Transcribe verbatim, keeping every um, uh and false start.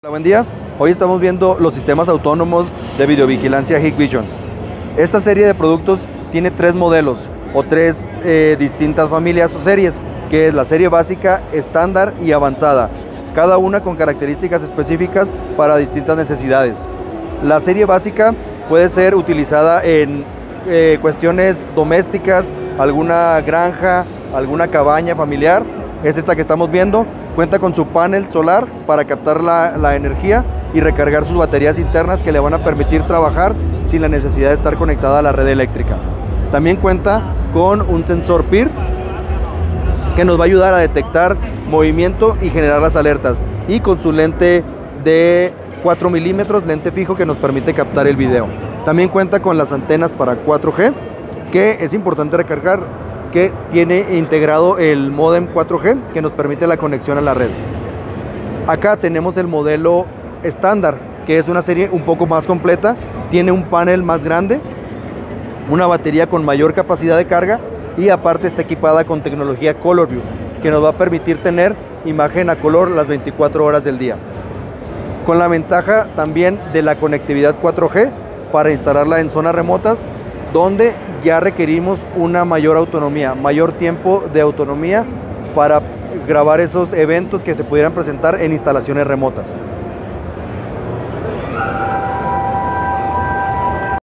Hola, buen día. Hoy estamos viendo los sistemas autónomos de videovigilancia Hikvision. Esta serie de productos tiene tres modelos o tres eh, distintas familias o series, que es la serie básica, estándar y avanzada, cada una con características específicas para distintas necesidades. La serie básica puede ser utilizada en eh, cuestiones domésticas, alguna granja, alguna cabaña familiar. Es esta que estamos viendo. Cuenta con su panel solar para captar la, la energía y recargar sus baterías internas que le van a permitir trabajar sin la necesidad de estar conectada a la red eléctrica. También cuenta con un sensor P I R que nos va a ayudar a detectar movimiento y generar las alertas, y con su lente de cuatro milímetros, lente fijo, que nos permite captar el video. También cuenta con las antenas para cuatro G, que es importante recargar, que tiene integrado el módem cuatro G que nos permite la conexión a la red. Acá tenemos el modelo estándar, que es una serie un poco más completa, tiene un panel más grande, una batería con mayor capacidad de carga y aparte está equipada con tecnología Color View, que nos va a permitir tener imagen a color las veinticuatro horas del día, con la ventaja también de la conectividad cuatro G para instalarla en zonas remotas, donde ya requerimos una mayor autonomía, mayor tiempo de autonomía para grabar esos eventos que se pudieran presentar en instalaciones remotas.